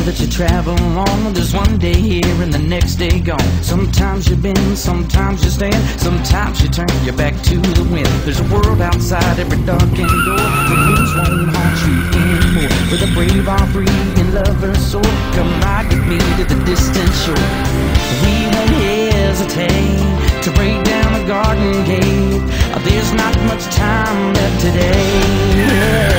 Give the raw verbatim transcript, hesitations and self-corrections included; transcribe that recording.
that you travel on. There's one day here and the next day gone. Sometimes you bend, sometimes you stand, sometimes you turn your back to the wind. There's a world outside every darkened door. The blues won't haunt you anymore. Where the brave are free and lovers soar. Come ride with me to the distant shore. We won't hesitate to break down the garden gate. There's not much time left today.